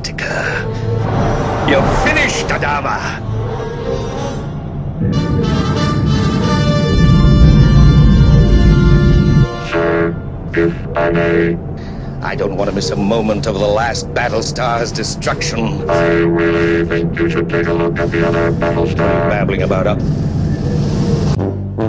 Galactica. You're finished, Adama! Sir, if I may. I don't want to miss a moment of the last Battlestar's destruction. I really think you should take a look at the other Battlestar. Babbling about up.